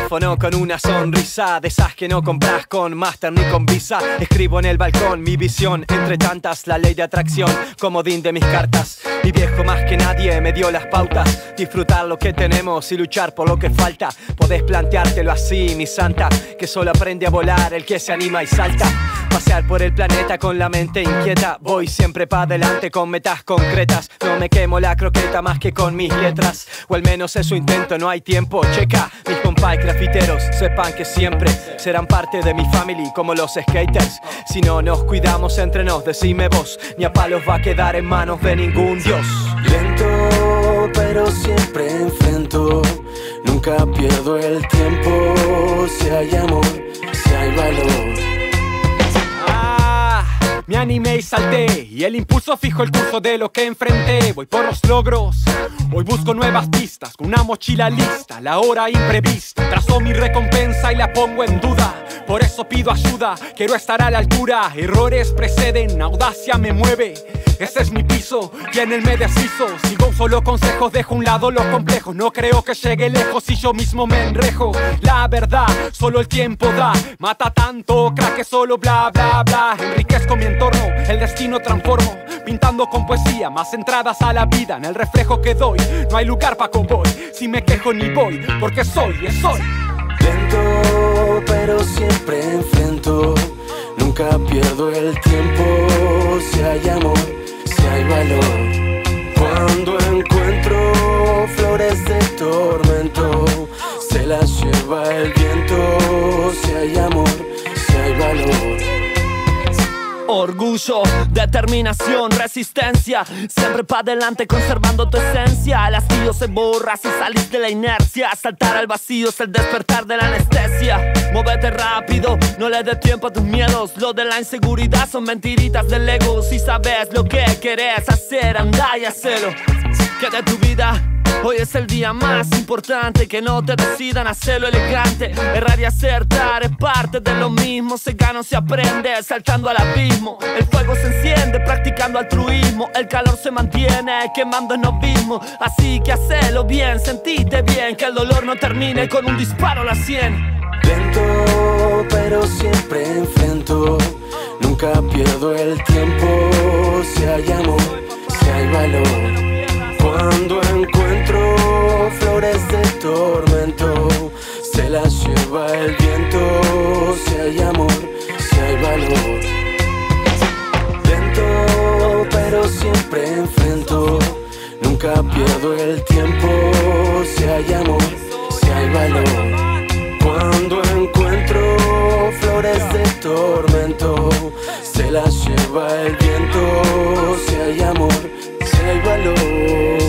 teléfono con una sonrisa de esas que no compras con Master ni con Visa. Escribo en el balcón mi visión, entre tantas la ley de atracción, comodín de mis cartas. Mi viejo más que nadie me dio las pautas, disfrutar lo que tenemos y luchar por lo que falta. Podés planteártelo así, mi santa, que solo aprende a volar el que se anima y salta. Pasear por el planeta con la mente inquieta, voy siempre pa' adelante con metas concretas. No me quemo la croqueta más que con mis letras, o al menos eso intento, no hay tiempo, checa. Mis compás grafiteros, sepan que siempre serán parte de mi family como los skaters. Si no nos cuidamos entre nos, decime vos, ni a palos va a quedar en manos de ningún dios. Lento, pero siempre enfrento, nunca pierdo el tiempo. Si hay amor, si hay valor. Me animé y salté, y el impulso fijo el curso de lo que enfrenté. Voy por los logros, hoy busco nuevas pistas, con una mochila lista, la hora imprevista. Trazo mi recompensa y la pongo en duda, por eso pido ayuda, quiero estar a la altura. Errores preceden, audacia me mueve, ese es mi piso, y en él me deshizo. Sigo solo consejos, dejo a un lado los complejos. No creo que llegue lejos si yo mismo me enrejo. La verdad, solo el tiempo da, mata tanto, crack que solo bla bla bla. Enriquezco mi entorno, el destino transformo, pintando con poesía, más entradas a la vida. En el reflejo que doy, no hay lugar pa' cowboy. Si me quejo ni voy, porque soy. Lento, pero siempre enfrento, nunca pierdo el tiempo. Si hay amor, si hay valor. Cuando encuentro flores de tormento, se las lleva el viento. Si hay amor, si hay valor. Orgullo, determinación, resistencia, siempre pa' adelante conservando tu esencia. El hastío se borra si salís de la inercia. Saltar al vacío es el despertar de la anestesia. Móvete rápido, no le des tiempo a tus miedos. Lo de la inseguridad son mentiritas del ego. Si sabes lo que querés hacer, anda y hacelo. Que de tu vida hoy es el día más importante, que no te decidan hacerlo elegante. Errar y acertar es parte de lo mismo, se gana o se aprende saltando al abismo. El fuego se enciende practicando altruismo, el calor se mantiene quemando enovismo. Así que hacelo bien, sentite bien, que el dolor no termine con un disparo a la 100. Lento, pero siempre enfrento, nunca pierdo el tiempo. Si hay amor, si hay valor. Cuando encuentro flores de tormento, se las lleva el viento. Si hay amor, si hay valor. Lento, pero siempre enfrento, nunca pierdo el tiempo. Si hay amor, si hay valor. Cuando encuentro flores de tormento, se las lleva el viento. Si hay amor, si hay valor.